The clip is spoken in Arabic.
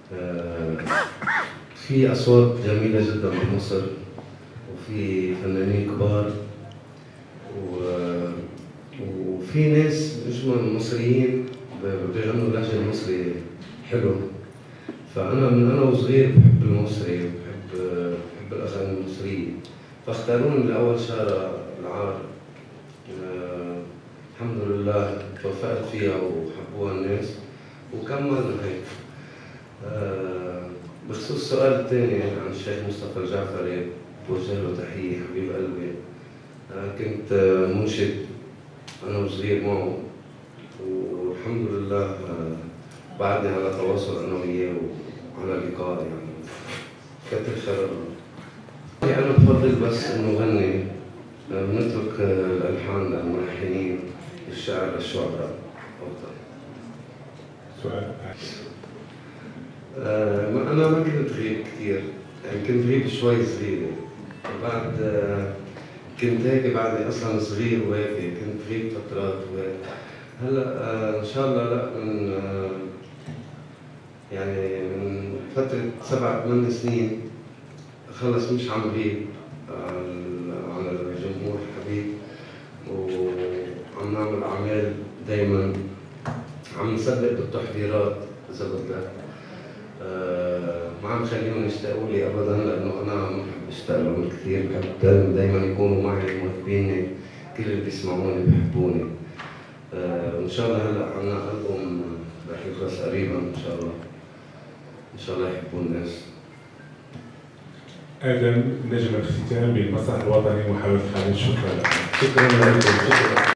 آه، في أصوات جميلة جدا بمصر، وفي فنانين كبار، وفي ناس مش مصريين بيغنوا اللهجة المصري حلو. فأنا من أنا وصغير بحب المصري بحب الأغاني المصرية، فاختاروني لأول شارع العار. الحمد لله توفقت فيها وحبوها الناس وكملنا هيك. بخصوص السؤال الثاني عن الشيخ مصطفى الجعفري، بوجه له تحية حبيب قلبي. كنت منشد أنا وصغير معه، والحمد لله بعدني على تواصل أنا وياه وعلى لقاء، يعني كتر خير. أنا بفضل بس إنه غني، بنترك الألحان للملحنين، الشعر للشعراء أفضل. سؤال أنا ما كنت غيب كثير، يعني كنت غيب شوي صغيرة. بعد كنت هيك بعدني أصلا صغير وهيك، كنت غيب فترات وهيك. هلا إن شاء الله لا، من يعني من فترة 7-8 سنين خلص مش عم غيب على الجمهور حبيب، وعم نعمل أعمال دايما، عم نسبق بالتحضيرات إذا بدك. ما عم خليهم يشتاقوا لي ابدا، لانه انا ما بحب اشتاق لهم كثير، بحب دائما يكونوا معي مواكبيني، كل اللي بيسمعوني بحبوني. وان شاء الله هلا عنا البوم رح يخلص قريبا ان شاء الله، ان شاء الله يحبوا الناس. آدم، نجم الختام بالمسرح الوطني محمد خالد، شكرا لك. شكرا لكم.